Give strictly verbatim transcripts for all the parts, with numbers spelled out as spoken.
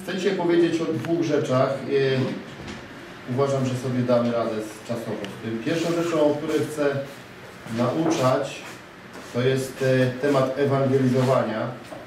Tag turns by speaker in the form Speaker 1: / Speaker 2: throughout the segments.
Speaker 1: Chcę dzisiaj powiedzieć o dwóch rzeczach. Uważam, że sobie damy radę z czasowo z tym. Pierwszą rzeczą, o której chcę nauczać, to jest temat ewangelizowania.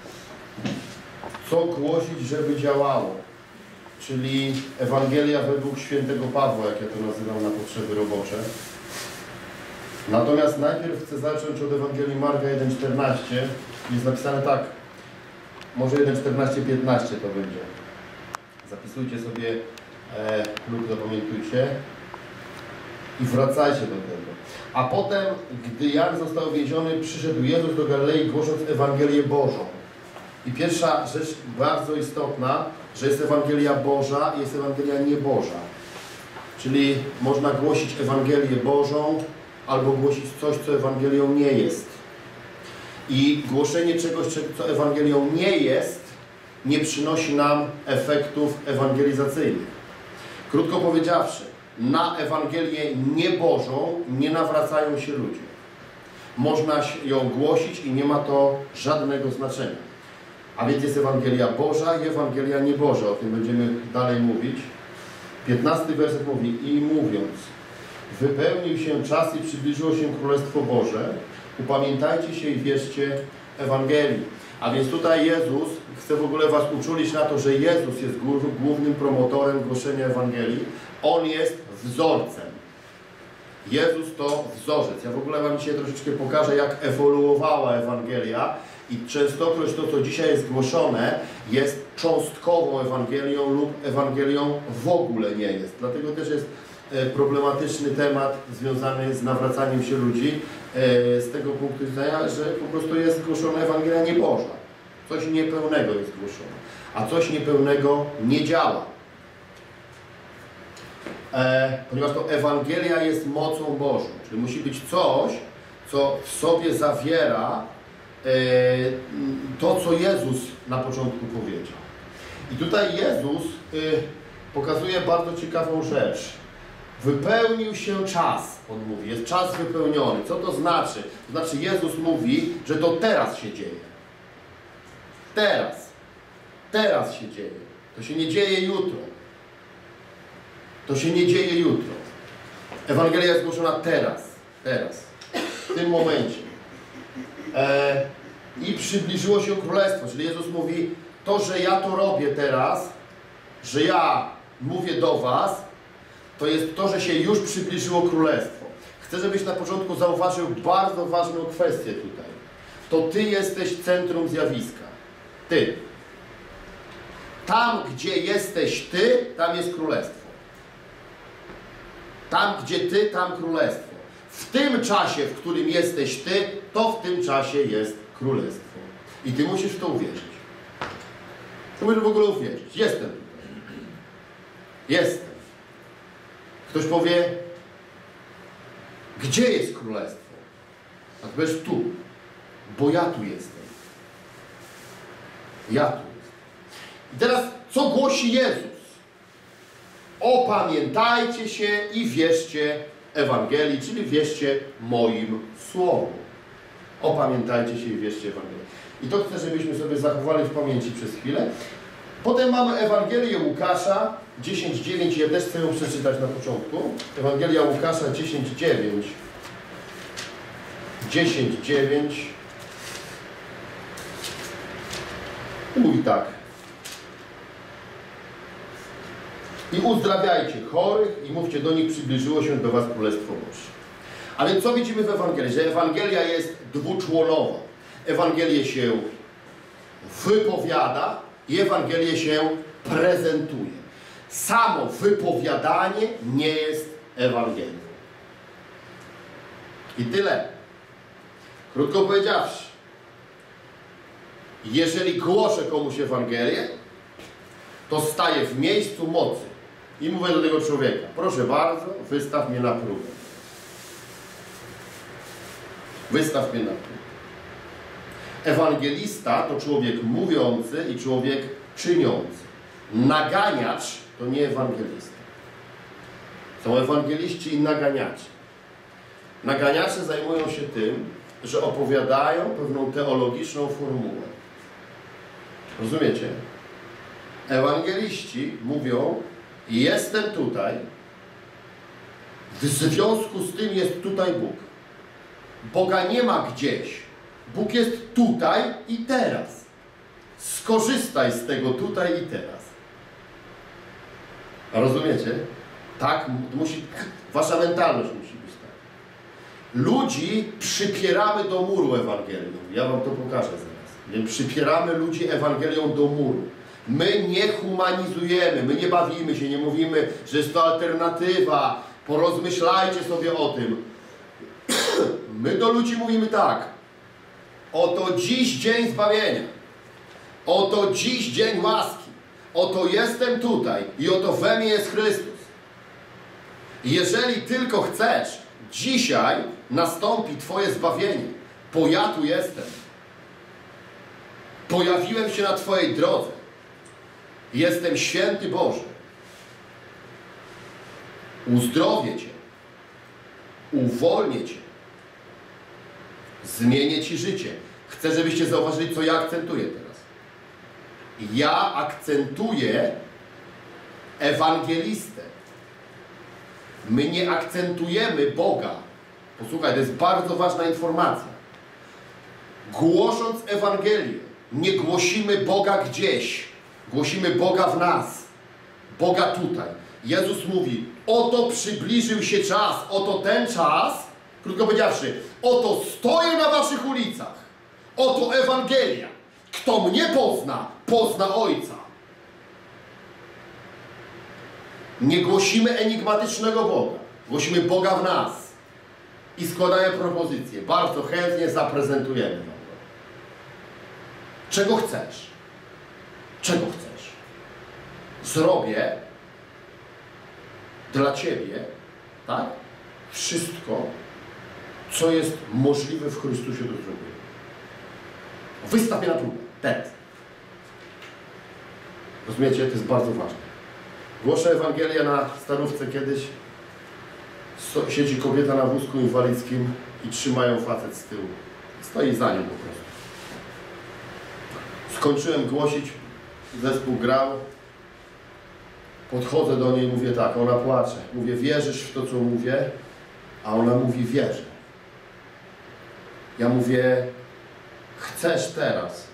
Speaker 1: Co głosić, żeby działało? Czyli Ewangelia według świętego Pawła, jak ja to nazywam na potrzeby robocze. Natomiast najpierw chcę zacząć od Ewangelii Marka jeden czternaście. Jest napisane tak, może jeden czternaście piętnaście to będzie. Zapisujcie sobie e, lub zapamiętujcie i wracajcie do tego. A potem, gdy Jan został więziony, przyszedł Jezus do Galilei, głosząc Ewangelię Bożą. I pierwsza rzecz bardzo istotna, że jest Ewangelia Boża i jest Ewangelia nieboża. Czyli można głosić Ewangelię Bożą albo głosić coś, co Ewangelią nie jest. I głoszenie czegoś, co Ewangelią nie jest, nie przynosi nam efektów ewangelizacyjnych. Krótko powiedziawszy, na Ewangelię niebożą nie nawracają się ludzie. Można ją głosić i nie ma to żadnego znaczenia. A więc jest Ewangelia Boża i Ewangelia nieboża. O tym będziemy dalej mówić. piętnasty werset mówi: i mówiąc, wypełnił się czas i przybliżyło się Królestwo Boże, upamiętajcie się i wierzcie Ewangelii. A więc tutaj Jezus chce w ogóle was uczulić na to, że Jezus jest głównym promotorem głoszenia Ewangelii. On jest wzorcem. Jezus to wzorzec. Ja w ogóle wam dzisiaj troszeczkę pokażę, jak ewoluowała Ewangelia. I częstokroć to, co dzisiaj jest głoszone, jest cząstkową Ewangelią lub Ewangelią w ogóle nie jest. Dlatego też jest problematyczny temat związany z nawracaniem się ludzi z tego punktu widzenia, że po prostu jest głoszona Ewangelia nieboża. Coś niepełnego jest głoszone, a coś niepełnego nie działa. E, ponieważ to Ewangelia jest mocą Bożą, czyli musi być coś, co w sobie zawiera e, to, co Jezus na początku powiedział. I tutaj Jezus e, pokazuje bardzo ciekawą rzecz. Wypełnił się czas, on mówi, jest czas wypełniony. Co to znaczy? To znaczy Jezus mówi, że to teraz się dzieje. Teraz. Teraz się dzieje. To się nie dzieje jutro. To się nie dzieje jutro. Ewangelia jest głoszona teraz. Teraz. W tym momencie. E, I przybliżyło się Królestwo. Czyli Jezus mówi, to, że ja to robię teraz, że ja mówię do was, to jest to, że się już przybliżyło Królestwo. Chcę, żebyś na początku zauważył bardzo ważną kwestię tutaj. To ty jesteś centrum zjawiska. Ty. Tam, gdzie jesteś ty, tam jest Królestwo. Tam, gdzie ty, tam Królestwo. W tym czasie, w którym jesteś ty, to w tym czasie jest Królestwo. I ty musisz w to uwierzyć. To musisz w ogóle uwierzyć. Jestem tutaj. Jestem. Ktoś powie, gdzie jest Królestwo? A ty powiesz, tu. Bo ja tu jestem. Ja tu jestem. I teraz, co głosi Jezus? Opamiętajcie się i wierzcie Ewangelii, czyli wierzcie moim słowom. Opamiętajcie się i wierzcie Ewangelii. I to chcę, żebyśmy sobie zachowali w pamięci przez chwilę. Potem mamy Ewangelię Łukasza dziesięć dziewięć. Ja też chcę ją przeczytać na początku. Ewangelia Łukasza dziesięć dziewięć. dziesięć dziewięć. Mówi tak. I uzdrawiajcie chorych i mówcie do nich, przybliżyło się do was Królestwo Boże. A więc co widzimy w Ewangelii? Że Ewangelia jest dwuczłonowa. Ewangelię się wypowiada i Ewangelię się prezentuje. Samo wypowiadanie nie jest Ewangelią. I tyle. Krótko powiedziawszy, jeżeli głoszę komuś Ewangelię, to staję w miejscu mocy i mówię do tego człowieka, proszę bardzo, wystaw mnie na próbę. Wystaw mnie na próbę. Ewangelista to człowiek mówiący i człowiek czyniący. Naganiacz to nie ewangelista. Są ewangeliści i naganiacze. Naganiacze zajmują się tym, że opowiadają pewną teologiczną formułę. Rozumiecie? Ewangeliści mówią, jestem tutaj, w związku z tym jest tutaj Bóg. Boga nie ma gdzieś. Bóg jest tutaj i teraz. Skorzystaj z tego tutaj i teraz. Rozumiecie? Tak musi, wasza mentalność musi być tak. Ludzi przypieramy do muru Ewangelią. Ja wam to pokażę zaraz. My przypieramy ludzi Ewangelią do muru. My nie humanizujemy, my nie bawimy się, nie mówimy, że jest to alternatywa. Porozmyślajcie sobie o tym. My do ludzi mówimy tak. Oto dziś dzień zbawienia. Oto dziś dzień łaski. Oto jestem tutaj i oto we mnie jest Chrystus. Jeżeli tylko chcesz, dzisiaj nastąpi Twoje zbawienie. Bo ja tu jestem. Pojawiłem się na Twojej drodze. Jestem święty Boży. Uzdrowię Cię. Uwolnię Cię. Zmienię Ci życie. Chcę, żebyście zauważyli, co ja akcentuję teraz. Ja akcentuję ewangelistę. My nie akcentujemy Boga. Posłuchaj, to jest bardzo ważna informacja. Głosząc Ewangelię, nie głosimy Boga gdzieś. Głosimy Boga w nas. Boga tutaj. Jezus mówi, oto przybliżył się czas, oto ten czas, krótko powiedziawszy, oto stoję na waszych ulicach. Oto Ewangelia. Kto mnie pozna, pozna Ojca. Nie głosimy enigmatycznego Boga. Głosimy Boga w nas. I składamy propozycje. Bardzo chętnie zaprezentujemy wam go. Czego chcesz? Czego chcesz? Zrobię dla Ciebie, tak? Wszystko, co jest możliwe w Chrystusie do zrobienia. Wystaw mnie na próbę. Teraz. Rozumiecie? To jest bardzo ważne. Głoszę Ewangelię na Starówce kiedyś. Siedzi kobieta na wózku inwalidzkim i trzymają facet z tyłu. Stoi za nią po prostu. Skończyłem głosić. Zespół grał. Podchodzę do niej i mówię tak, ona płacze. Mówię, wierzysz w to, co mówię? A ona mówi, wierzę. Ja mówię, chcesz teraz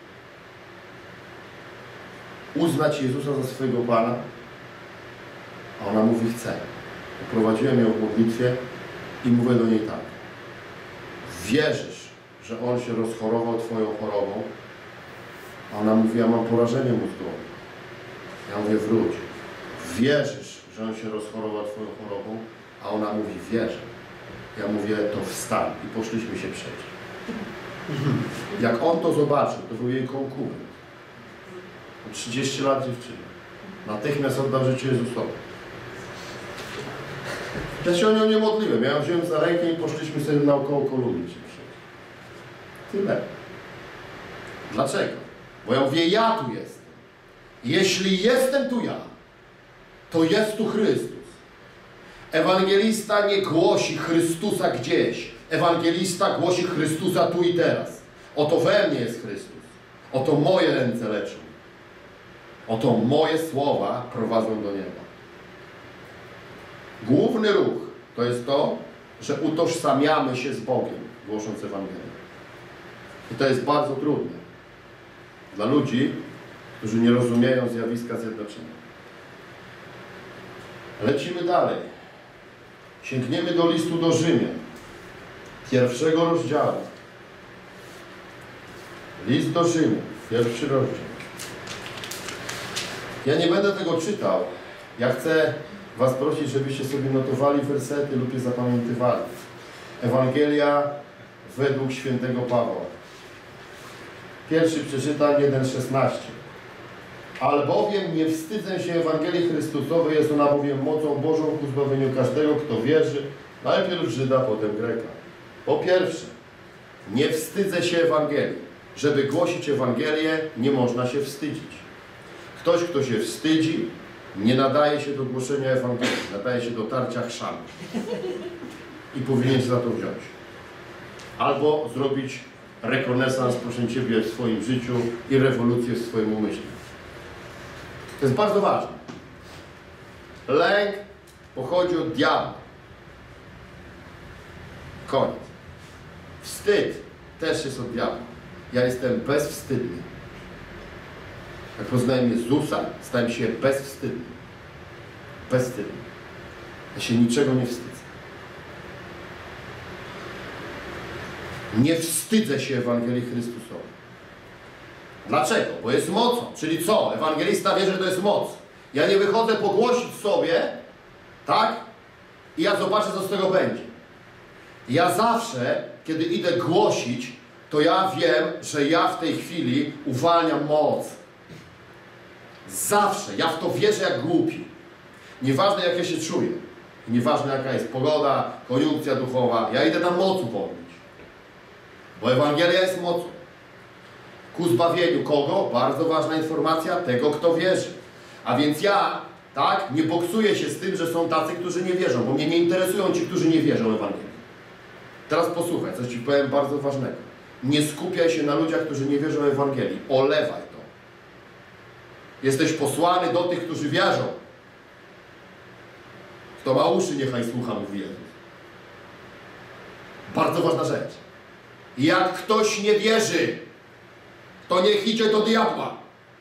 Speaker 1: uznać Jezusa za swojego Pana? A ona mówi, chcę. Poprowadziłem ją w modlitwie i mówię do niej tak. Wierzysz, że On się rozchorował Twoją chorobą? A ona mówi, ja mam porażenie mózgowe. Ja mówię, wróć. Wierzysz, że On się rozchorował Twoją chorobą? A ona mówi, wierzę. Ja mówię, to wstań. I poszliśmy się przejść. Jak on to zobaczył, to był jej konkubent. trzydzieści lat dziewczyny. Natychmiast oddał życie Jezusowi. Ja się o nią nie modliłem. Ja ją wziąłem za rękę i poszliśmy sobie naokoło kolumny się przejść. Tyle. Dlaczego? Bo ja mówię, ja tu jestem. Jeśli jestem tu ja, to jest tu Chrystus. Ewangelista nie głosi Chrystusa gdzieś. Ewangelista głosi Chrystusa tu i teraz. Oto we mnie jest Chrystus. Oto moje ręce leczą. Oto moje słowa prowadzą do nieba. Główny ruch to jest to, że utożsamiamy się z Bogiem, głosząc Ewangelię. I to jest bardzo trudne dla ludzi, którzy nie rozumieją zjawiska zjednoczenia. Lecimy dalej. Sięgniemy do listu do Rzymian, pierwszego rozdziału. List do Rzymian, pierwszy rozdział. Ja nie będę tego czytał. Ja chcę was prosić, żebyście sobie notowali wersety lub je zapamiętywali. Ewangelia według świętego Pawła. Pierwszy przeczytam jeden szesnaście. Albowiem nie wstydzę się Ewangelii Chrystusowej, jest ona bowiem mocą Bożą ku zbawieniu każdego, kto wierzy, najpierw Żyda, potem Greka. Po pierwsze, nie wstydzę się Ewangelii. Żeby głosić Ewangelię, nie można się wstydzić. Ktoś, kto się wstydzi, nie nadaje się do głoszenia Ewangelii, nadaje się do tarcia chrzanu. I powinien się za to wziąć. Albo zrobić rekonesans, proszę Ciebie, w swoim życiu i rewolucję w swoim umyśle. To jest bardzo ważne. Lęk pochodzi od diabła. Koniec. Wstyd też jest od diabła. Ja jestem bezwstydny. Jak poznałem Jezusa, stałem się bezwstydny. Bezwstydny. Ja się niczego nie wstydzę. Nie wstydzę się Ewangelii Chrystusowej. Dlaczego? Bo jest mocą. Czyli co? Ewangelista wie, że to jest moc. Ja nie wychodzę pogłosić sobie, tak? I ja zobaczę, co z tego będzie. Ja zawsze, kiedy idę głosić, to ja wiem, że ja w tej chwili uwalniam moc. Zawsze. Ja w to wierzę jak głupi. Nieważne, jak ja się czuję. Nieważne, jaka jest pogoda, koniunkcja duchowa. Ja idę tam moc upomnieć. Bo Ewangelia jest mocą. Ku zbawieniu kogo? Bardzo ważna informacja. Tego, kto wierzy. A więc ja, tak, nie boksuję się z tym, że są tacy, którzy nie wierzą. Bo mnie nie interesują ci, którzy nie wierzą w Ewangelię. Teraz posłuchaj, coś ci powiem bardzo ważnego. Nie skupiaj się na ludziach, którzy nie wierzą w Ewangelii. Olewaj to. Jesteś posłany do tych, którzy wierzą. Kto ma uszy, niechaj słucha, mówi Jezus. Bardzo ważna rzecz. Jak ktoś nie wierzy, to niech idzie do diabła.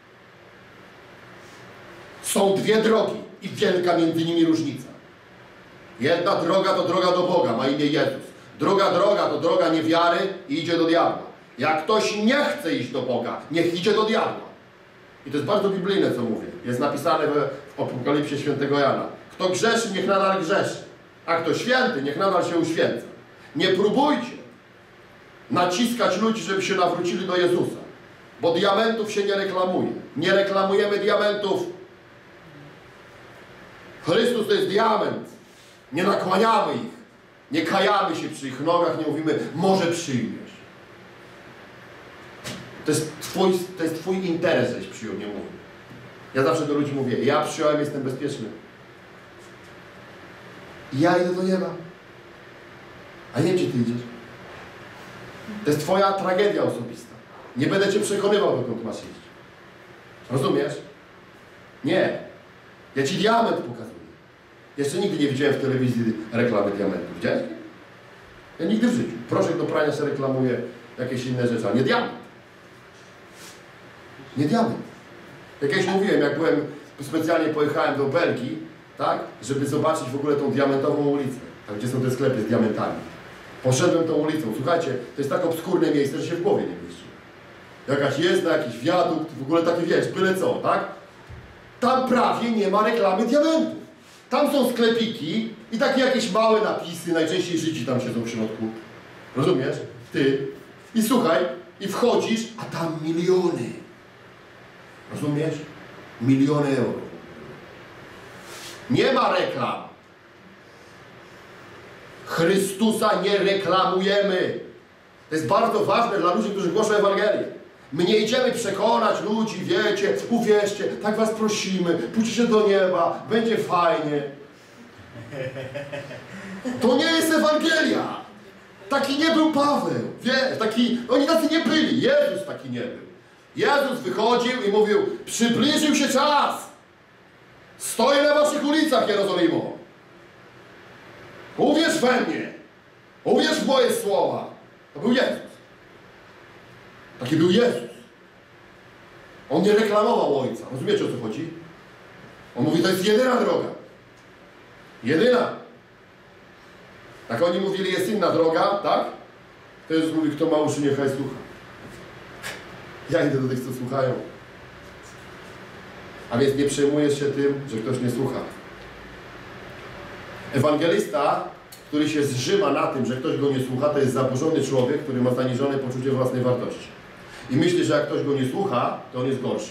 Speaker 1: Są dwie drogi i wielka między nimi różnica. Jedna droga to droga do Boga, ma imię Jezus. Druga droga to droga niewiary i idzie do diabła. Jak ktoś nie chce iść do Boga, niech idzie do diabła. I to jest bardzo biblijne, co mówię. Jest napisane w Apokalipsie świętego Jana. Kto grzeszy, niech nadal grzeszy. A kto święty, niech nadal się uświęca. Nie próbujcie naciskać ludzi, żeby się nawrócili do Jezusa. Bo diamentów się nie reklamuje. Nie reklamujemy diamentów. Chrystus to jest diament. Nie nakłaniamy ich. Nie kajamy się przy ich nogach, nie mówimy, może przyjmiesz. To jest twój, to jest twój interes, żeś przyjął, nie mówię. Ja zawsze do ludzi mówię, ja przyjąłem, jestem bezpieczny. Ja idę do nieba. A nie, gdzie ty idziesz. To jest twoja tragedia osobista. Nie będę cię przekonywał, dokąd masz iść. Rozumiesz? Nie. Ja ci diament pokazuję. Jeszcze nigdy nie widziałem w telewizji reklamy diamentów. Widziałeś? Ja nigdy w życiu. Proszek do prania się reklamuje jakieś inne rzeczy, a nie diament. Nie diament. Jak kiedyś mówiłem, jak byłem, specjalnie pojechałem do Belgii, tak, żeby zobaczyć w ogóle tą diamentową ulicę, tam gdzie są te sklepy z diamentami. Poszedłem tą ulicą. Słuchajcie, to jest tak obskurne miejsce, że się w głowie nie mieści. Jakaś jezdna, jakiś wiadukt, w ogóle takie, wiesz, byle co, tak? Tam prawie nie ma reklamy diamentów. Tam są sklepiki i takie jakieś małe napisy, najczęściej Żydzi tam siedzą w środku. Rozumiesz? Ty. I słuchaj, i wchodzisz, a tam miliony. Rozumiesz? Miliony euro. Nie ma reklam. Chrystusa nie reklamujemy. To jest bardzo ważne dla ludzi, którzy głoszą Ewangelię. My nie idziemy przekonać ludzi, wiecie, uwierzcie, tak was prosimy, pójdźcie do nieba, będzie fajnie. To nie jest Ewangelia. Taki nie był Paweł, wiesz, taki, oni tacy nie byli, Jezus taki nie był. Jezus wychodził i mówił, przybliżył się czas. Stoję na waszych ulicach, Jerozolimo. Uwierz we mnie. Uwierz w moje słowa. To był Jezus. Taki był Jezus. On nie reklamował Ojca. Rozumiecie, o co chodzi? On mówi, to jest jedyna droga. Jedyna. Jak oni mówili, jest inna droga, tak? To Jezus mówi, kto ma uszy, niechaj słucha. Ja idę do tych, co słuchają. A więc nie przejmujesz się tym, że ktoś nie słucha. Ewangelista, który się zżyma na tym, że ktoś go nie słucha, to jest zaburzony człowiek, który ma zaniżone poczucie własnej wartości. I myśli, że jak ktoś go nie słucha, to on jest gorszy.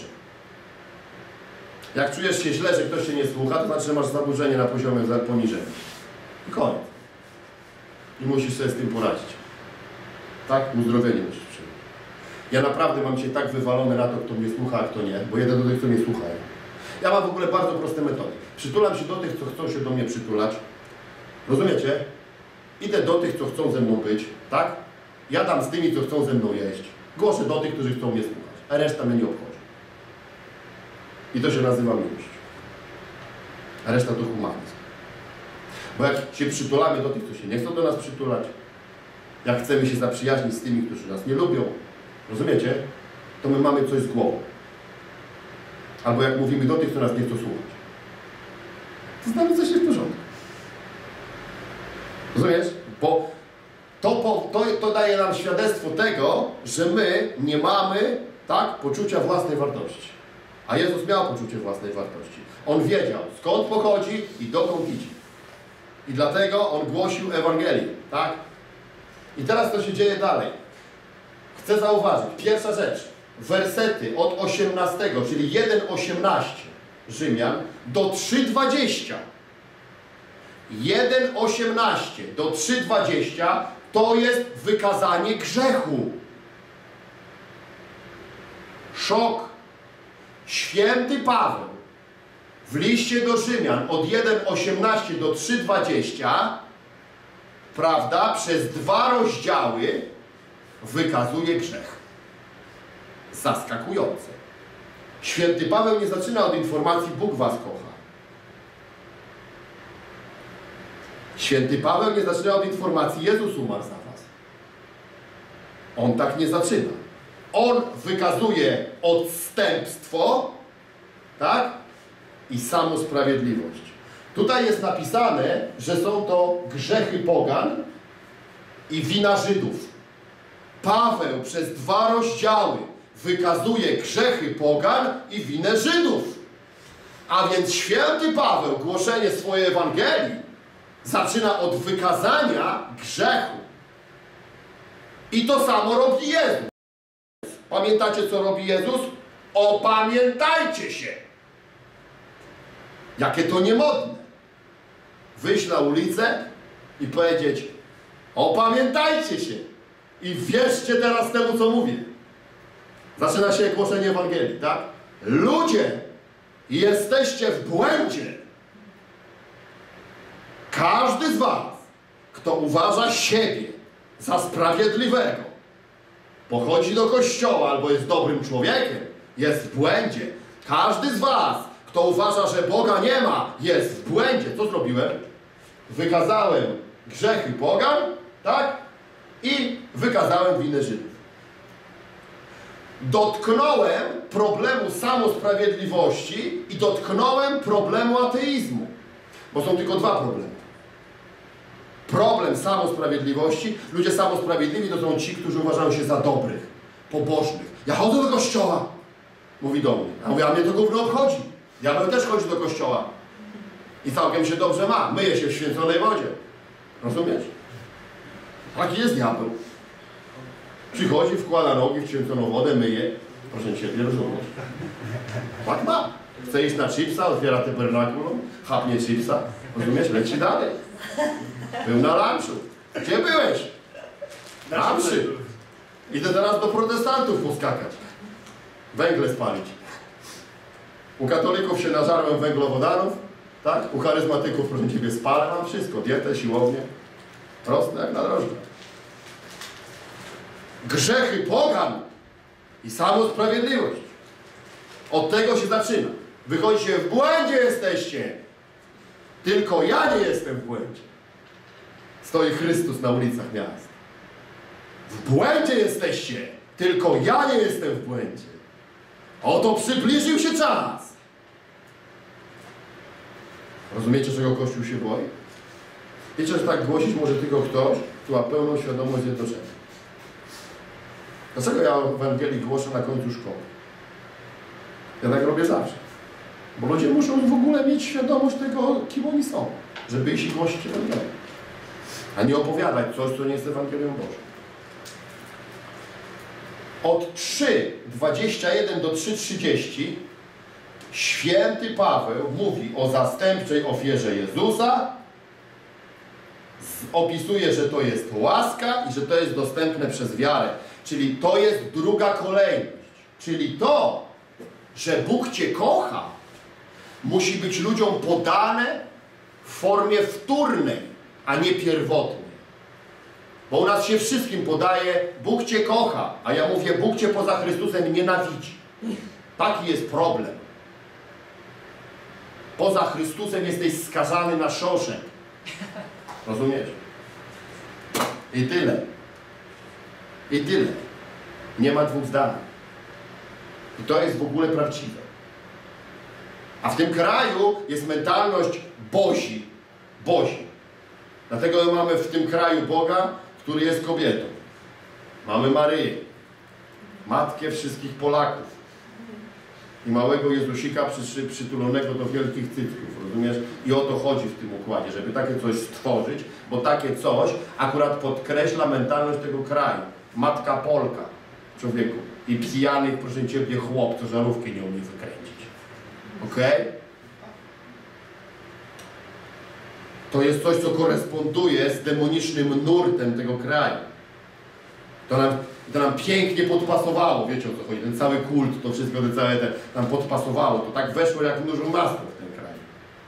Speaker 1: Jak czujesz się źle, że ktoś się nie słucha, to znaczy, że masz zaburzenie na poziomie poniżenia. I koniec. I musisz sobie z tym poradzić. Tak? Uzdrowienie musisz przyjąć. Ja naprawdę mam się tak wywalone na to, kto mnie słucha, a kto nie, bo jedę do tych, co mnie słuchają. Ja mam w ogóle bardzo proste metody. Przytulam się do tych, co chcą się do mnie przytulać. Rozumiecie? Idę do tych, co chcą ze mną być, tak? Jadam z tymi, co chcą ze mną jeść. Głoszę do tych, którzy chcą mnie słuchać, a reszta mnie nie obchodzi. I to się nazywa miłość. A reszta to humanizm. Bo jak się przytulamy do tych, którzy się nie chcą do nas przytulać, jak chcemy się zaprzyjaźnić z tymi, którzy nas nie lubią, rozumiecie? To my mamy coś z głową. Albo jak mówimy do tych, którzy nas nie chcą słuchać. To znamy coś nie w porządku. Rozumiesz? Bo to, to, to daje nam świadectwo tego, że my nie mamy, tak, poczucia własnej wartości. A Jezus miał poczucie własnej wartości. On wiedział, skąd pochodzi i dokąd idzie. I dlatego On głosił Ewangelię, tak? I teraz co się dzieje dalej? Chcę zauważyć, pierwsza rzecz, wersety od osiemnastego, czyli jeden osiemnaście Rzymian do trzy dwadzieścia. jeden osiemnaście do trzy dwadzieścia to jest wykazanie grzechu. Szok. Święty Paweł w liście do Rzymian od jeden osiemnaście do trzy dwadzieścia, prawda, przez dwa rozdziały wykazuje grzech. Zaskakujące. Święty Paweł nie zaczyna od informacji Bóg was kocha. Święty Paweł nie zaczyna od informacji Jezus umarł za was. On tak nie zaczyna. On wykazuje odstępstwo, tak? I samosprawiedliwość. Tutaj jest napisane, że są to grzechy pogan i wina Żydów. Paweł przez dwa rozdziały wykazuje grzechy pogan i winę Żydów. A więc święty Paweł głoszenie swojej Ewangelii zaczyna od wykazania grzechu. I to samo robi Jezus. Pamiętacie, co robi Jezus? Opamiętajcie się! Jakie to niemodne. Wyjść na ulicę i powiedzieć: opamiętajcie się! I wierzcie teraz temu, co mówię. Zaczyna się głoszenie Ewangelii, tak? Ludzie, jesteście w błędzie. Każdy z was, kto uważa siebie za sprawiedliwego, pochodzi do kościoła albo jest dobrym człowiekiem, jest w błędzie. Każdy z was, kto uważa, że Boga nie ma, jest w błędzie. Co zrobiłem? Wykazałem grzechy pogan, tak? I wykazałem winę Żydów. Dotknąłem problemu samosprawiedliwości i dotknąłem problemu ateizmu. Bo są tylko dwa problemy. Problem samosprawiedliwości. Ludzie samosprawiedliwi to są ci, którzy uważają się za dobrych, pobożnych. Ja chodzę do kościoła, mówi do mnie. A mówię, a mnie to gówno obchodzi. Diabeł też chodzi do kościoła. I całkiem się dobrze ma. Myje się w święconej wodzie. Rozumiesz? Taki jest diabeł. Przychodzi, wkłada nogi w święconą wodę, myje. Proszę Ciebie, rozumiesz? Tak ma. Chce iść na chipsa, otwiera tabernakulum, chapnie chipsa. Rozumiesz? Leci dalej. Był na lunchu. Gdzie byłeś? Na mszy. Idę teraz do protestantów poskakać. Węgle spalić. U katolików się nażarłem węglowodanów, tak? U charyzmatyków, proszę Ciebie, spalę, mam wszystko. Dietę, siłownię. Proste jak na drożdżach. Grzechy pogan i samosprawiedliwość. Od tego się zaczyna. Wychodźcie, w błędzie jesteście. Tylko ja nie jestem w błędzie. Stoi Chrystus na ulicach miast. W błędzie jesteście. Tylko ja nie jestem w błędzie. Oto przybliżył się czas. Rozumiecie, czego Kościół się boi? Wiecie, że tak głosić może tylko ktoś, kto ma pełną świadomość zjednoczenia. Dlaczego ja Ewangelii głoszę na końcu szkoły? Ja tak robię zawsze. Bo ludzie muszą w ogóle mieć świadomość tego, kim oni są, żeby iść i głosić Ewangelię. A nie opowiadać coś, co nie jest Ewangelią Bożą. Od trzy dwadzieścia jeden do trzy trzydzieści święty Paweł mówi o zastępczej ofierze Jezusa, opisuje, że to jest łaska i że to jest dostępne przez wiarę. Czyli to jest druga kolejność. Czyli to, że Bóg Cię kocha, musi być ludziom podane w formie wtórnej, a nie pierwotnej. Bo u nas się wszystkim podaje, Bóg Cię kocha, a ja mówię, Bóg Cię poza Chrystusem nienawidzi. Taki jest problem. Poza Chrystusem jesteś skazany na szoszek. Rozumiesz? I tyle. I tyle. Nie ma dwóch zdań. I to jest w ogóle prawdziwe. A w tym kraju jest mentalność Bozi. Bozi. Dlatego mamy w tym kraju Boga, który jest kobietą. Mamy Maryję, matkę wszystkich Polaków. I małego Jezusika przy, przytulonego do wielkich cycków, rozumiesz? I o to chodzi w tym układzie, żeby takie coś stworzyć, bo takie coś akurat podkreśla mentalność tego kraju. Matka Polka, człowieku. I pijanych, proszę Ciebie, chłop, co żarówki nie umie wykręcić. Okej? Okay? To jest coś, co koresponduje z demonicznym nurtem tego kraju. To nam, to nam pięknie podpasowało, wiecie o co chodzi, ten cały kult, to wszystko, to całe te, nam podpasowało, to tak weszło jak dużo masło w ten kraj.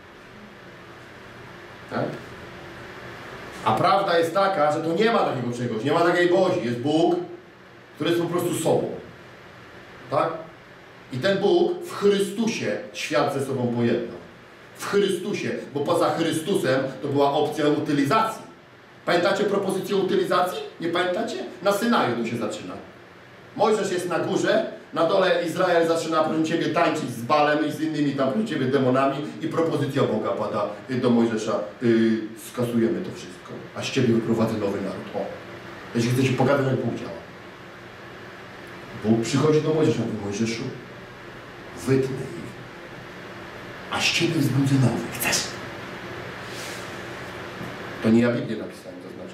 Speaker 1: Tak? A prawda jest taka, że to nie ma takiego czegoś, nie ma takiej Bozi, jest Bóg, który jest po prostu sobą. Tak? I ten Bóg w Chrystusie świat ze sobą pojednał. W Chrystusie, bo poza Chrystusem to była opcja utylizacji. Pamiętacie propozycję utylizacji? Nie pamiętacie? Na Synaju to się zaczyna. Mojżesz jest na górze, na dole Izrael zaczyna, proszę Ciebie, tańczyć z Balem i z innymi tam, proszę Ciebie, demonami i propozycja Boga pada do Mojżesza. Yy, skasujemy to wszystko, a z Ciebie wyprowadzę nowy naród. O, jeśli chcecie pogadać, jak Bóg działa. Bóg przychodzi do Mojżesza, mówi: Mojżeszu, wytnę ich, a z Ciebie wzbudzę nowy. Chcesz? To nie ja Biblię napisałem, to znaczy.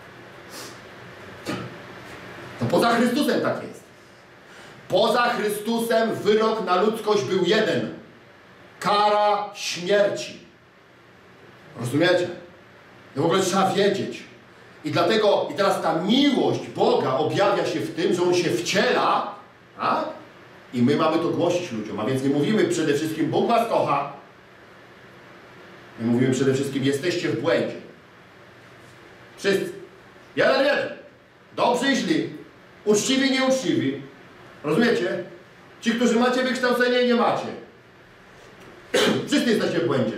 Speaker 1: To poza Chrystusem tak jest. Poza Chrystusem wyrok na ludzkość był jeden. Kara śmierci. Rozumiecie? To w ogóle trzeba wiedzieć. I dlatego, i teraz ta miłość Boga objawia się w tym, że On się wciela, tak? I my mamy to głosić ludziom. A więc nie mówimy przede wszystkim: Bóg was kocha. My mówimy przede wszystkim: jesteście w błędzie. Wszyscy. Jeden, jeden. Dobrzy i źli. Uczciwi i nieuczciwi. Rozumiecie? Ci, którzy macie wykształcenie i nie macie. Wszyscy jesteście w błędzie.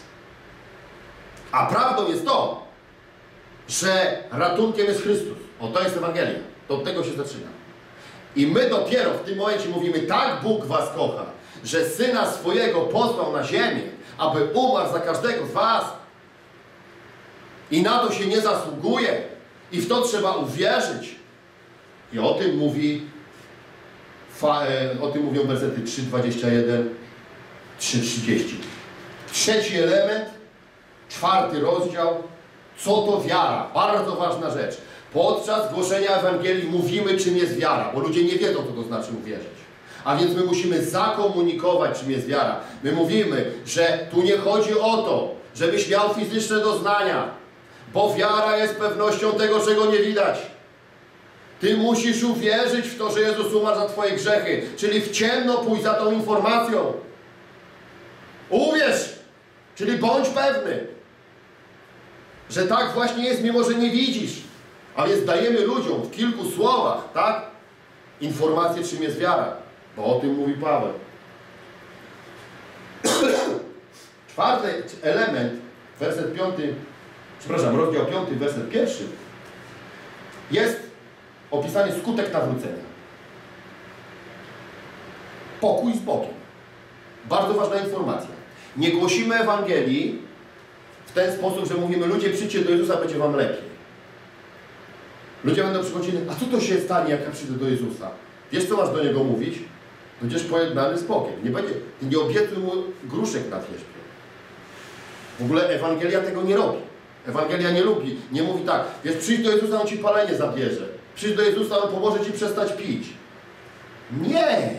Speaker 1: A prawdą jest to, że ratunkiem jest Chrystus. O, to jest Ewangelia. To od tego się zaczyna. I my dopiero w tym momencie mówimy: tak Bóg was kocha, że Syna swojego posłał na ziemię, aby umarł za każdego z was. I na to się nie zasługuje. I w to trzeba uwierzyć. I o tym mówi, o tym mówią wersety trzy, dwadzieścia jeden, trzy, trzydzieści. Trzeci element, czwarty rozdział. Co to wiara? Bardzo ważna rzecz. Podczas głoszenia Ewangelii mówimy, czym jest wiara, bo ludzie nie wiedzą, co to znaczy uwierzyć. A więc my musimy zakomunikować, czym jest wiara. My mówimy, że tu nie chodzi o to, żebyś miał fizyczne doznania, bo wiara jest pewnością tego, czego nie widać. Ty musisz uwierzyć w to, że Jezus umarł za twoje grzechy, czyli w ciemno pójść za tą informacją. Uwierz, czyli bądź pewny, że tak właśnie jest, mimo że nie widzisz. A więc dajemy ludziom w kilku słowach, tak, informację, czym jest wiara, bo o tym mówi Paweł. Czwarty element, werset piąty, przepraszam, rozdział piąty, werset pierwszy, jest opisany skutek nawrócenia. Pokój z Bogiem. Bardzo ważna informacja. Nie głosimy Ewangelii w ten sposób, że mówimy: ludzie, przyjdźcie do Jezusa, będzie wam lepiej. Ludzie będą przychodzili: a co to się stanie, jak ja przyjdę do Jezusa? Wiesz, co masz do Niego mówić? Będziesz pojednany z Bogiem. Nie, będzie, nie obiecuj Mu gruszek na wierzbie. W ogóle Ewangelia tego nie robi. Ewangelia nie lubi, nie mówi tak: wiesz, przyjdź do Jezusa, On ci palenie zabierze. Przyjdź do Jezusa, On pomoże ci przestać pić. Nie!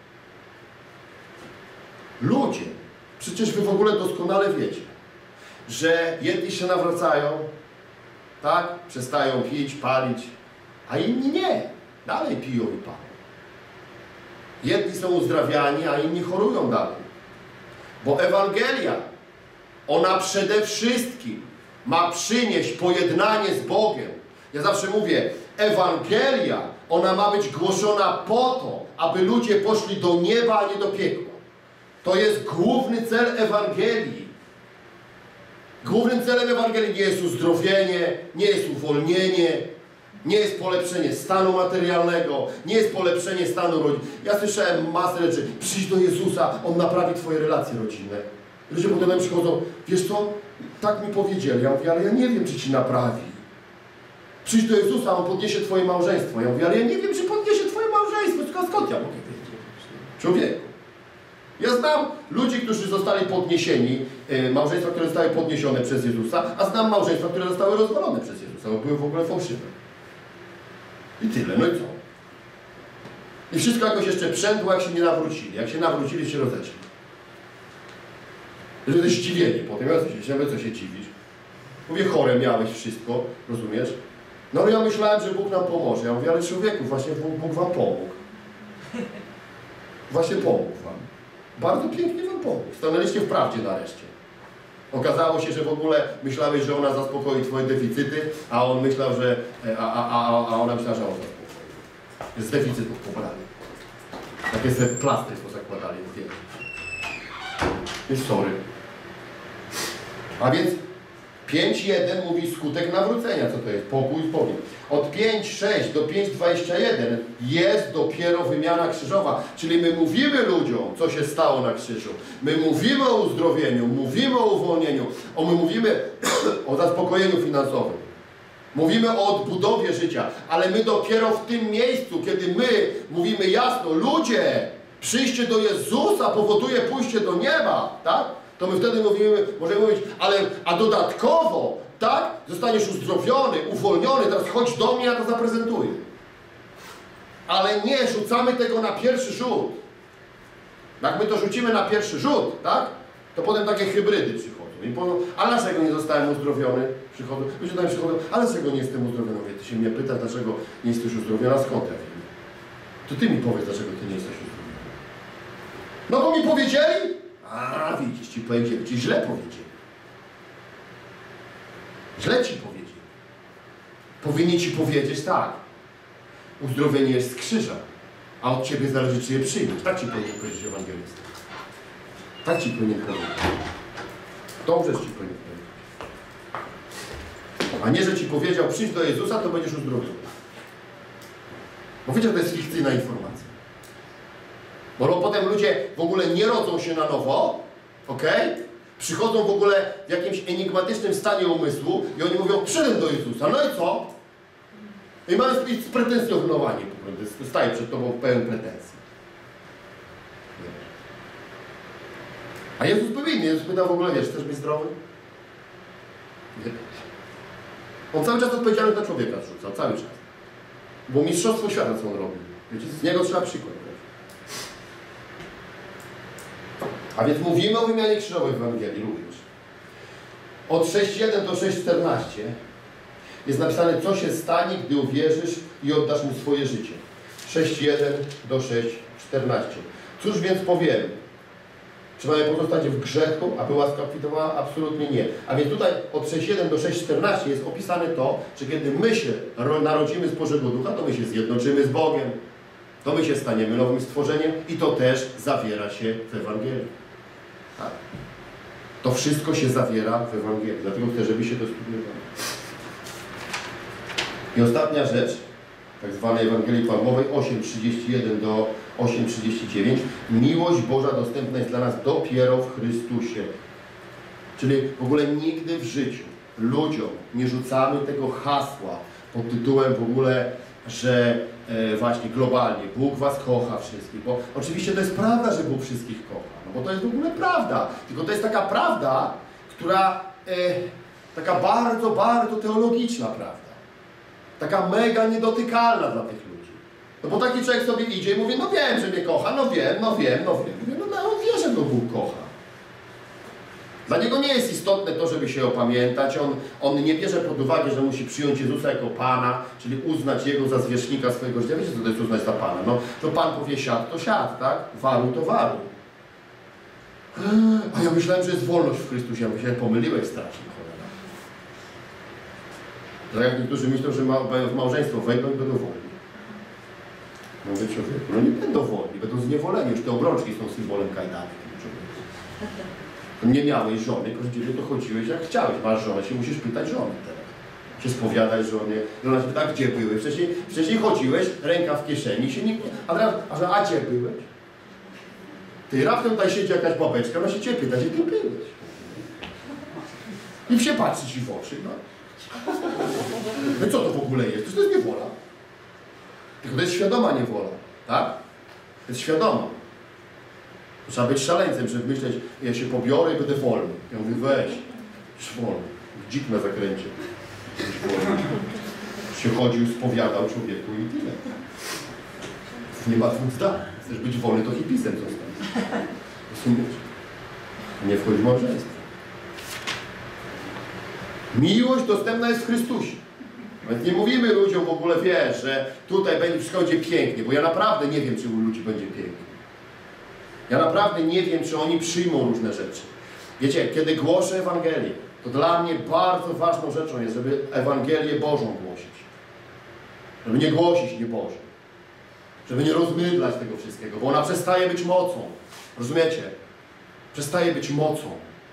Speaker 1: Ludzie, przecież wy w ogóle doskonale wiecie, że jedni się nawracają, tak? Przestają pić, palić, a inni nie. Dalej piją i palą. Jedni są uzdrawiani, a inni chorują dalej. Bo Ewangelia, ona przede wszystkim ma przynieść pojednanie z Bogiem. Ja zawsze mówię, Ewangelia, ona ma być głoszona po to, aby ludzie poszli do nieba, a nie do piekła. To jest główny cel Ewangelii. Głównym celem Ewangelii nie jest uzdrowienie, nie jest uwolnienie, nie jest polepszenie stanu materialnego, nie jest polepszenie stanu rodziny. Ja słyszałem masę rzeczy. Przyjdź do Jezusa, On naprawi twoje relacje rodzinne. Ludzie potem przychodzą, wiesz co, tak mi powiedzieli. Ja mówię, ale ja nie wiem, czy ci naprawi. Przyjdź do Jezusa, On podniesie twoje małżeństwo. Ja mówię, ale ja nie wiem, czy podniesie twoje małżeństwo. Tylko skąd ja mogę wiedzieć? Człowieku. Ja znam ludzi, którzy zostali podniesieni, yy, małżeństwa, które zostały podniesione przez Jezusa, a znam małżeństwa, które zostały rozwalone przez Jezusa, bo były w ogóle fałszywe. I tyle, no i co? I wszystko jakoś jeszcze przędło, jak się nie nawrócili. Jak się nawrócili, się rozeszli. Że zdziwieni potem, ja co się, co się dziwisz? Mówię, chore miałeś wszystko, rozumiesz? No ale ja myślałem, że Bóg nam pomoże. Ja mówię, ale człowieku, właśnie Bóg wam pomógł. Właśnie pomógł wam. Bardzo pięknie wam pomógł. Stanęliście w prawdzie nareszcie. Okazało się, że w ogóle myślałeś, że ona zaspokoi twoje deficyty, a on myślał, że... a, a, a, a ona myślała, że on zaspokoi. Z deficytów pobrali. Takie sobie plastry pozakładali. Jest sorry. A więc pięć jeden mówi skutek nawrócenia. Co to jest? Pokój z Bogiem. Od pięć sześć do pięć dwadzieścia jeden jest dopiero wymiana krzyżowa. Czyli my mówimy ludziom, co się stało na krzyżu. My mówimy o uzdrowieniu, mówimy o uwolnieniu, o, my mówimy o zaspokojeniu finansowym. Mówimy o odbudowie życia. Ale my dopiero w tym miejscu, kiedy my mówimy jasno, ludzie, przyjście do Jezusa powoduje pójście do nieba, tak? To my wtedy mówimy, możemy mówić, ale a dodatkowo, tak? Zostaniesz uzdrowiony, uwolniony, teraz chodź do mnie, ja to zaprezentuję. Ale nie rzucamy tego na pierwszy rzut. Jak my to rzucimy na pierwszy rzut, tak? To potem takie hybrydy przychodzą. I powiedzą, a dlaczego nie zostałem uzdrowiony? Przychodzą, ludzie tam przychodzą, a dlaczego nie jestem uzdrowiony? Mówię, ty się mnie pytasz, dlaczego nie jesteś uzdrowiona, skąd ja wiem? To ty mi powiedz, dlaczego ty nie jesteś uzdrowiony. No bo mi powiedzieli? A, widzisz, ci powiedzieli, ci źle powiedzieli. Źle ci powiedzieli. Powinni ci powiedzieć tak. Uzdrowienie jest z krzyża, a od ciebie zależy, czy je przyjmiesz. Tak ci powinien powiedzieć ewangelista. Tak ci powinien powiedzieć. Dobrze ci powinien powiedzieć. A nie, że ci powiedział, przyjdź do Jezusa, to będziesz uzdrowiony. Bo wiecie, to jest fikcyjna informacja. Bo potem ludzie w ogóle nie rodzą się na nowo, ok? Przychodzą w ogóle w jakimś enigmatycznym stanie umysłu i oni mówią, przyszedłem do Jezusa, no i co? I mamy z pretensjonowanie, staje przed tobą pełen pretensji. A Jezus był inny. Jezus pytał w ogóle, wiesz, chcesz być zdrowy? Nie. On cały czas odpowiedzialny na człowieka zrzucał, cały czas. Bo mistrzostwo świata, co on robi. Wiecie, z niego trzeba przykład brać. A więc mówimy o wymianie krzyżowej w Ewangelii również. Od sześć jeden do sześć czternaście jest napisane, co się stanie, gdy uwierzysz i oddasz mu swoje życie. sześć jeden do sześć czternaście. Cóż więc powiem? Czy mamy pozostać w grzechu, aby łaska obfitowała? Absolutnie nie. A więc tutaj od sześć jeden do sześć czternaście jest opisane to, że kiedy my się narodzimy z Bożego Ducha, to my się zjednoczymy z Bogiem. To my się staniemy nowym stworzeniem i to też zawiera się w Ewangelii. Tak. To wszystko się zawiera w Ewangelii. Dlatego chcę, żeby się to studiowało. I ostatnia rzecz, tak zwanej Ewangelii Palmowej, osiem trzydzieści jeden do osiem trzydzieści dziewięć. Miłość Boża dostępna jest dla nas dopiero w Chrystusie. Czyli w ogóle nigdy w życiu ludziom nie rzucamy tego hasła pod tytułem w ogóle, że e, właśnie globalnie Bóg was kocha wszystkich. Bo oczywiście to jest prawda, że Bóg wszystkich kocha. No bo to jest w ogóle prawda. Tylko to jest taka prawda, która e, taka bardzo, bardzo teologiczna prawda. Taka mega niedotykalna dla tych ludzi. No bo taki człowiek sobie idzie i mówi, no wiem, że mnie kocha, no wiem, no wiem, no wiem. Mówię, no, no on wie, że go Bóg kocha. Dla niego nie jest istotne to, żeby się opamiętać. On, on nie bierze pod uwagę, że musi przyjąć Jezusa jako Pana, czyli uznać Jego za zwierzchnika swojego życia. Wiecie, co to jest uznać za Pana? No, to Pan powie siad, to siad, tak? Waruj, to waruj. A ja myślałem, że jest wolność w Chrystusie. Ja myślałem, pomyliłeś strasznie. Tak jak niektórzy myślą, że ma, w małżeństwo wejdą i będą wolni. No mówię, człowieku, no nie będą wolni, będą zniewoleni. Już te obrączki są symbolem kajdanek. Nie miałeś żony, Kościele to chodziłeś jak chciałeś. Masz żonę, się musisz pytać żony teraz. Się spowiadać żonie. Żona się pyta, gdzie byłeś? Wcześniej, wcześniej chodziłeś, ręka w kieszeni, się nikt nie... A teraz, a, że, a gdzie byłeś? Ty raptem tutaj siedzi jakaś babeczka, ona się cię pyta, gdzie ty byłeś? I się patrzy ci w oczy, no. No co to w ogóle jest? To jest niewola. Tylko to jest świadoma niewola, tak? To jest świadoma. Trzeba być szaleńcem, żeby myśleć, ja się pobiorę i będę wolny. Ja mówię, weź, już wolny. Dzik na zakręcie. Się chodził, spowiadał człowieku i tyle. Nie ma dwóch zdań. Chcesz być wolny, to hipisem zostań. Rozumiesz? Nie wchodzi w małżeństwo. Miłość dostępna jest w Chrystusie. Więc nie mówimy ludziom w ogóle, wiesz, że tutaj będzie wszystko będzie pięknie, bo ja naprawdę nie wiem, czy u ludzi będzie pięknie. Ja naprawdę nie wiem, czy oni przyjmą różne rzeczy. Wiecie, kiedy głoszę Ewangelię, to dla mnie bardzo ważną rzeczą jest, żeby Ewangelię Bożą głosić. Żeby nie głosić nieboże. Żeby nie rozmydlać tego wszystkiego, bo ona przestaje być mocą. Rozumiecie? Przestaje być mocą.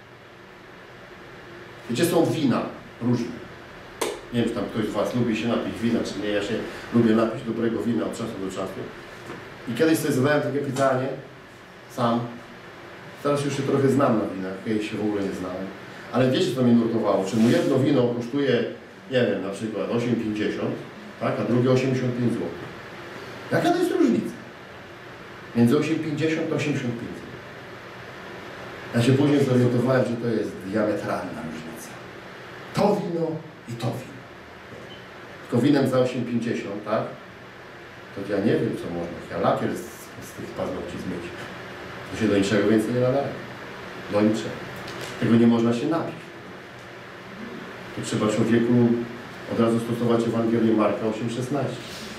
Speaker 1: Wiecie, są wina różne. Nie wiem, czy tam ktoś z was lubi się napić wina, czy nie. Ja się lubię napić dobrego wina od czasu do czasu. I kiedyś sobie zadałem takie pytanie, sam. Teraz już się trochę znam na winach, kiedyś się w ogóle nie znałem. Ale wiecie, co mnie nurtowało? Czy mu jedno wino kosztuje, nie wiem, na przykład osiem pięćdziesiąt, tak, a drugie osiemdziesiąt pięć złotych. Jaka to jest różnica? Między osiem pięćdziesiąt a osiemdziesiąt pięć złotych. Ja się później zorientowałem, że to jest diametralna różnica. To wino i to wino. Tylko winem za osiem pięćdziesiąt, tak? To ja nie wiem, co można. Ja lakier z, z tych paznokci zmyć. To się do niczego więcej nie nadaje. Do niczego. Tego nie można się napić. To trzeba człowieku od razu stosować Ewangelię Marka osiem szesnaście.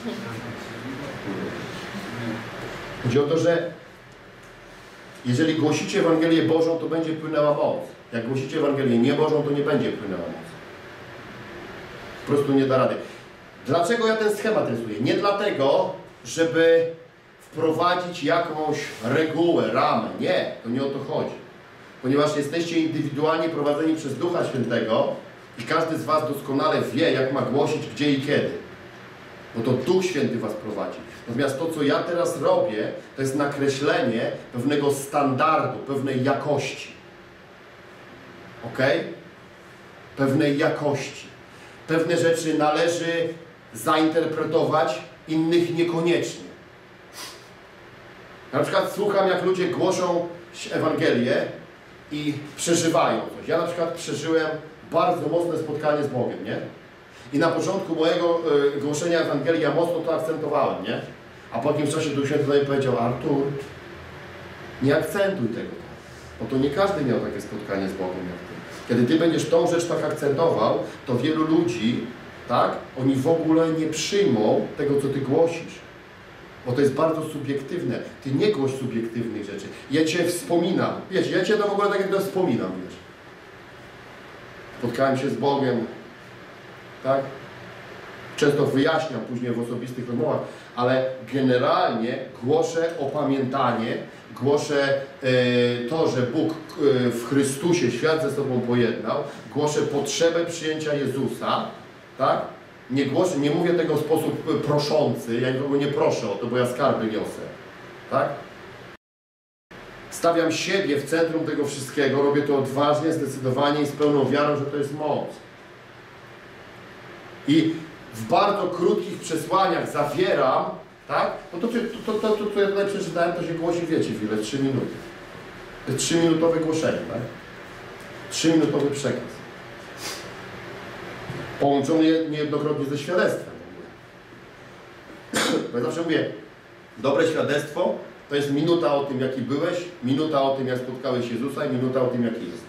Speaker 1: Chodzi o to, że jeżeli głosicie Ewangelię Bożą, to będzie płynęła moc. Jak głosicie Ewangelię niebożą, to nie będzie płynęła moc. Po prostu nie da rady. Dlaczego ja ten schemat rysuję? Nie dlatego, żeby wprowadzić jakąś regułę, ramę. Nie, to nie o to chodzi. Ponieważ jesteście indywidualnie prowadzeni przez Ducha Świętego i każdy z was doskonale wie, jak ma głosić, gdzie i kiedy. Bo to Duch Święty was prowadzi. Natomiast to, co ja teraz robię, to jest nakreślenie pewnego standardu, pewnej jakości. Ok? Pewnej jakości. Pewne rzeczy należy zainterpretować, innych niekoniecznie. Na przykład słucham, jak ludzie głoszą Ewangelię i przeżywają coś. Ja na przykład przeżyłem bardzo mocne spotkanie z Bogiem, nie? I na początku mojego y, głoszenia Ewangelii ja mocno to akcentowałem, nie? A po jakimś czasie Duch Święty mi powiedział, Artur, nie akcentuj tego, bo to nie każdy miał takie spotkanie z Bogiem jak ty. Kiedy ty będziesz tą rzecz tak akcentował, to wielu ludzi, tak, oni w ogóle nie przyjmą tego, co ty głosisz. Bo to jest bardzo subiektywne. Ty nie głoś subiektywnych rzeczy. Ja cię wspominam. Wiecie, ja cię to w ogóle tak jak to wspominam, wiesz. Spotkałem się z Bogiem, tak? Często wyjaśniam później w osobistych rozmowach, ale generalnie głoszę opamiętanie, głoszę e, to, że Bóg e, w Chrystusie świat ze sobą pojednał, głoszę potrzebę przyjęcia Jezusa, tak? Nie głoszę, nie mówię tego w sposób proszący, ja nikogo nie proszę o to, bo ja skarby niosę, tak? Stawiam siebie w centrum tego wszystkiego, robię to odważnie, zdecydowanie i z pełną wiarą, że to jest moc. I w bardzo krótkich przesłaniach zawieram, tak? No to, to, to, to, co ja tutaj przeczytałem, to się głosi, wiecie, w ile? trzy minuty. To jest trzyminutowe głoszenie, tak? trzyminutowy przekaz. Połączony niejednokrotnie ze świadectwem. Bo ja zawsze mówię, dobre świadectwo to jest minuta o tym, jaki byłeś, minuta o tym, jak spotkałeś Jezusa i minuta o tym, jaki jesteś.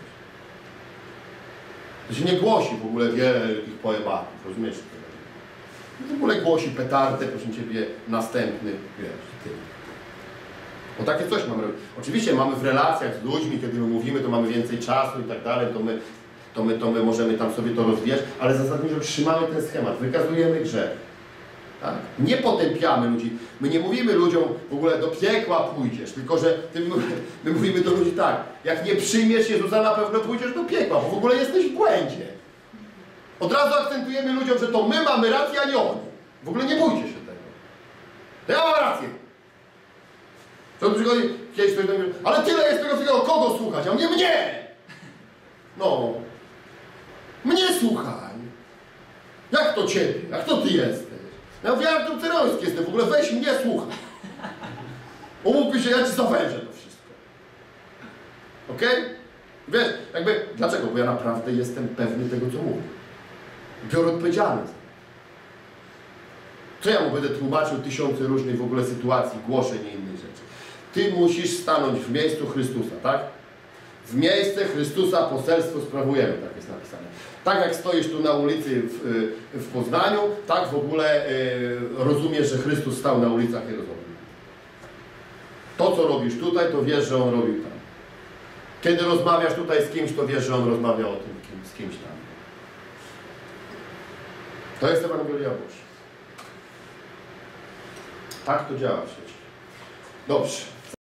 Speaker 1: To się nie głosi w ogóle wielkich poematów, rozumiesz? W ogóle głosi petardę, proszę Ciebie, następny, wiesz, ty. Bo takie coś mamy robić. Oczywiście mamy w relacjach z ludźmi, kiedy my mówimy, to mamy więcej czasu i tak dalej, to my, to my, to my możemy tam sobie to rozwijać, ale zasadniczo trzymamy ten schemat, wykazujemy grzech. Tak? Nie potępiamy ludzi. My nie mówimy ludziom w ogóle do piekła pójdziesz, tylko że my mówimy do ludzi tak, jak nie przyjmiesz Jezusa, na pewno pójdziesz do piekła, bo w ogóle jesteś w błędzie. Od razu akcentujemy ludziom, że to my mamy rację, a nie oni. W ogóle nie bójcie się tego. To ja mam rację. Co tu przychodzi? Kiedyś ktoś mówi, ale tyle jest tego wszystkiego, kogo słuchać? A mnie mnie! No. Mnie słuchaj. Jak to ciebie? Jak to ty jesteś? Ja mówię, Artur Cyroński jestem, w ogóle weź mnie słuchaj. Umówmy się, ja ci zawężę to wszystko. Okej? Okay? Wiesz, jakby, dlaczego? Bo ja naprawdę jestem pewny tego, co mówię. Biorę odpowiedzialność. Co ja mu będę tłumaczył tysiące różnych w ogóle sytuacji, głoszeń i innych rzeczy. Ty musisz stanąć w miejscu Chrystusa, tak? W miejsce Chrystusa poselstwo sprawujemy, tak jest napisane. Tak jak stoisz tu na ulicy w, w Poznaniu, tak w ogóle y, rozumiesz, że Chrystus stał na ulicach Jerozolimy. To, co robisz tutaj, to wiesz, że On robił tam. Kiedy rozmawiasz tutaj z kimś, to wiesz, że On rozmawiał o tym kim, z kimś tam. To jest Ewangelia Boża. Tak to działa w świecie. Dobrze.